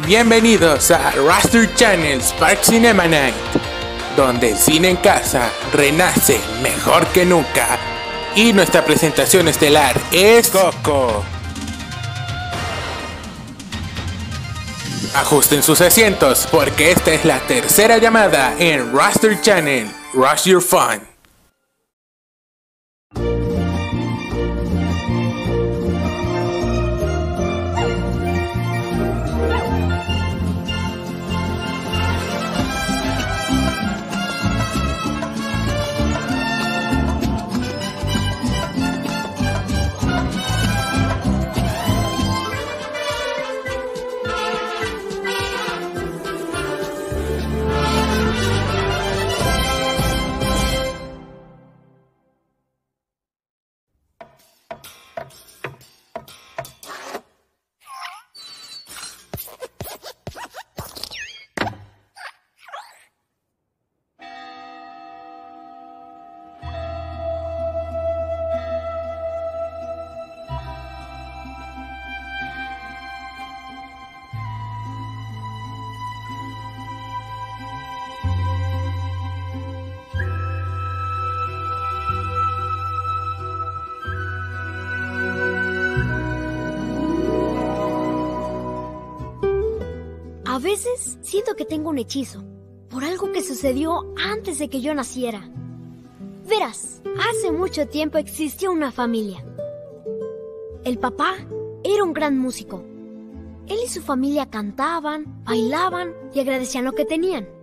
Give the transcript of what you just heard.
Bienvenidos a Raster Channel's Park Cinema Night, donde el cine en casa renace mejor que nunca. Y nuestra presentación estelar es Coco. Ajusten sus asientos porque esta es la tercera llamada en Raster Channel, Rush Your Fun. A veces siento que tengo un hechizo, por algo que sucedió antes de que yo naciera. Verás, hace mucho tiempo existió una familia. El papá era un gran músico. Él y su familia cantaban, bailaban y agradecían lo que tenían.